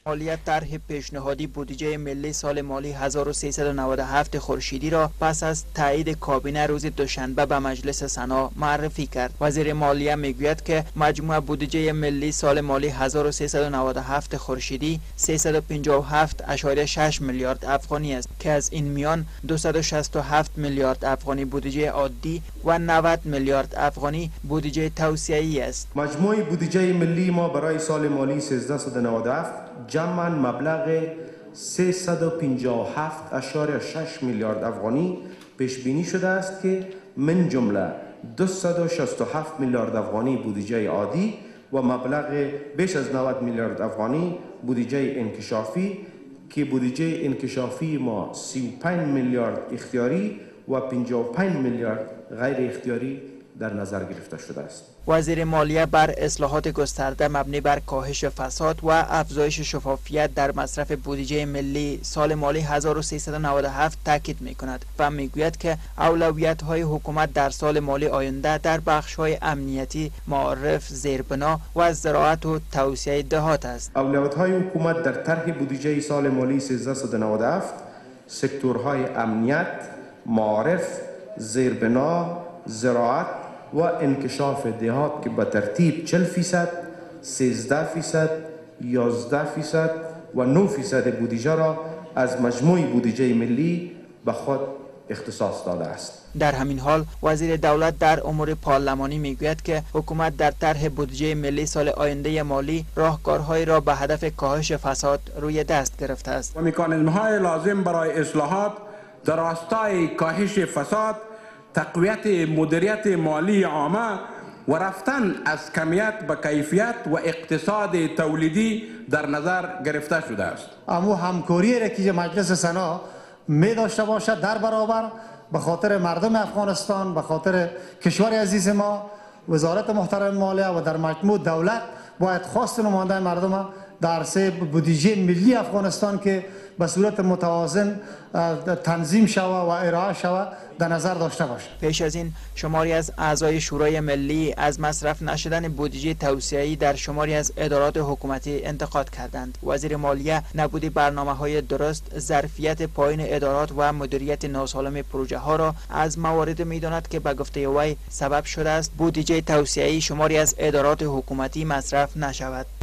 مالیه طرح پیشنهادی بودجه ملی سال مالی 1397 خورشیدی را پس از تایید کابینه روز دوشنبه به مجلس سنا معرفی کرد. وزیر مالیه میگوید که مجموع بودجه ملی سال مالی 1397 خورشیدی 357.6 میلیارد افغانی است که از این میان 267 میلیارد افغانی بودجه عادی و 90 میلیارد افغانی بودجه توسعه‌ای است. مجموع بودجه ملی ما برای سال مالی 1397 جمعاً مبلغ 357.6 میلیارد افغانی پیش بینی شده است که من جمله 267 میلیارد افغانی بودجه عادی و مبلغ بیش از 90 میلیارد افغانی بودجه انکشافی که بودجه انکشافی ما 35 میلیارد اختیاری و 55 میلیارد غیر اختیاری در نظر گرفته شده است. وزیر مالیه بر اصلاحات گسترده مبنی بر کاهش فساد و افزایش شفافیت در مصرف بودجه ملی سال مالی 1397 تاکید می‌کند و می‌گوید که اولویت‌های حکومت در سال مالی آینده در بخش‌های امنیتی، معارف، زیربنا و زراعت و توسعه دهات است. اولویت‌های حکومت در طرح بودجه سال مالی 1397 سکتورهای امنیت، معارف، زیربنا، زراعت و انکشاف دهات که به ترتیب 40%، 13%، 11% و 9% بودجه را از مجموع بودجه ملی به خود اختصاص داده است. در همین حال وزیر دولت در امور پارلمانی میگوید که حکومت در طرح بودجه ملی سال آینده مالی راهکارهایی را به هدف کاهش فساد روی دست گرفته است و مکانیزم‌های لازم برای اصلاحات در راستای کاهش فساد، تقویت مدیریت مالی عامه و رفتن از کمیت به کیفیت و اقتصاد تولیدی در نظر گرفته شده است. اما همکاری را که مجلس سنا می داشته باشد در برابر به خاطر مردم افغانستان، به خاطر کشور عزیز ما، وزارت محترم مالیه و در مجموع دولت باید خواست نماینده مردم در عرصه بودجه ملی افغانستان که به صورت متوازن تنظیم شود و ارائه شود در نظر داشته باشد. پیش از این شماری از اعضای شورای ملی از مصرف نشدن بودجه توسعه‌ای در شماری از ادارات حکومتی انتقاد کردند. وزیر مالیه نبود برنامه‌های درست، ظرفیت پایین ادارات و مدیریت ناسالم پروژه ها را از موارد می‌داند که به گفته وی سبب شده است بودجه توسعه‌ای شماری از ادارات حکومتی مصرف نشود.